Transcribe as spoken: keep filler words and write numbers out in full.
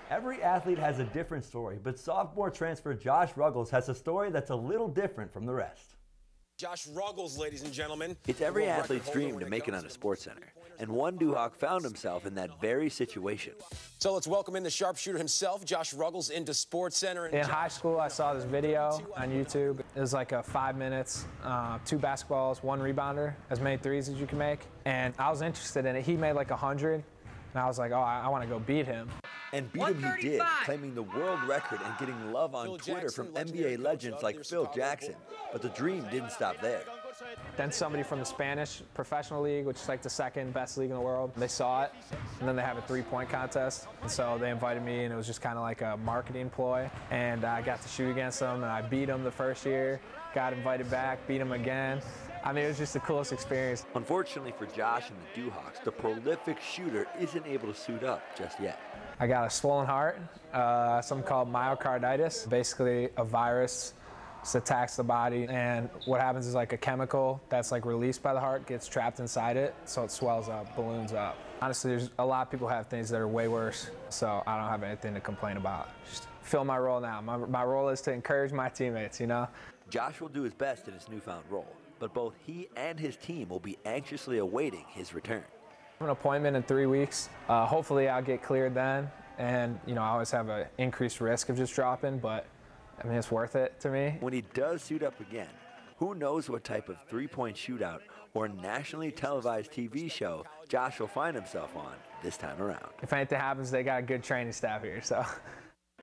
Every athlete has a different story, but sophomore transfer Josh Ruggles has a story that's a little different from the rest. Josh Ruggles, ladies and gentlemen. It's every athlete's dream to make it on a SportsCenter, and one Duhawk found himself in that very situation. So let's welcome in the sharpshooter himself, Josh Ruggles, into SportsCenter. In high school, I saw this video on YouTube. It was like a five minutes, uh, two basketballs, one rebounder, as many threes as you can make. And I was interested in it. He made like a hundred, and I was like, oh, I, I want to go beat him. And beat him he did, claiming the world record and getting love on Twitter from N B A legends like Phil Jackson. But the dream didn't stop there. Then somebody from the Spanish Professional League, which is like the second best league in the world, they saw it, and then they have a three-point contest. And so they invited me, and it was just kind of like a marketing ploy. And I got to shoot against them, and I beat them the first year, got invited back, beat them again. I mean, it was just the coolest experience. Unfortunately for Josh and the Duhawks, the prolific shooter isn't able to suit up just yet. I got a swollen heart, uh, something called myocarditis, basically a virus that attacks the body, and what happens is like a chemical that's like released by the heart gets trapped inside it, so it swells up, balloons up. Honestly, there's a lot of people have things that are way worse, so I don't have anything to complain about. Just fill my role now. My, my role is to encourage my teammates, you know? Josh will do his best in his newfound role, but both he and his team will be anxiously awaiting his return. I have an appointment in three weeks. Uh, hopefully I'll get cleared then, and you know, I always have an increased risk of just dropping, but I mean, it's worth it to me. When he does suit up again, who knows what type of three-point shootout or nationally televised T V show Josh will find himself on this time around. If anything happens, they got a good training staff here, so.